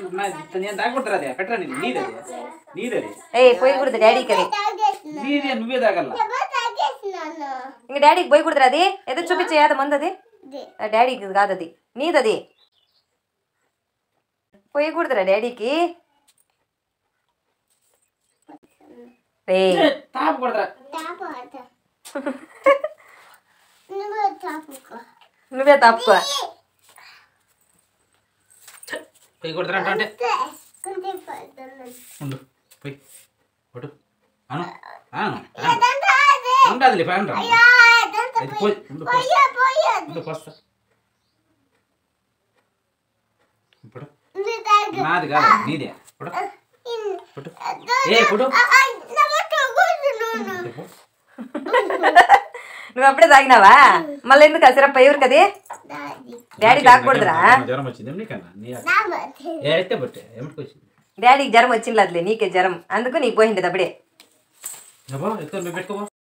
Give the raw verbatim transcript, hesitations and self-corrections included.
నేను తాగొడతారా అదే పెట్టరా నేను నీదది నీదది ఏయ్ పోయకూడదు డాడీకి అది నీదే నువ్వే తాగల ఇంక డాడీకి పోయకూడదురా అది ఏదో చూపించే అది మంది అది డాడీకి కాదు అది నీదది పోయకూడదురా డాడీకి రే తాగొడతారా నువ్వే తాపుకో పోయి కొడతారా అంటే ఉండు పోయి కొట్టు అను అను ఉండదులే ఫ్యాన్ రా అయితే పోయి ఉండు ఉండు పోస్తా ఇప్పుడు నాది కాదు నీదే కొడు కొట్టు ఏ కొట్టు నువ్వు అప్పుడే తాగినావా మళ్ళీ ఎందుకు సిరప్ ఎవరు కది డాడీ తాగకూడదురా జ్వరం వచ్చింది నీకన్నా అయితే బట్టే ఏమిటికి వచ్చింది డాడీకి జ్వరం వచ్చింది అదిలే నీకే జ్వరం అందుకు నీకు పోయింది అప్పుడే పెట్టుకో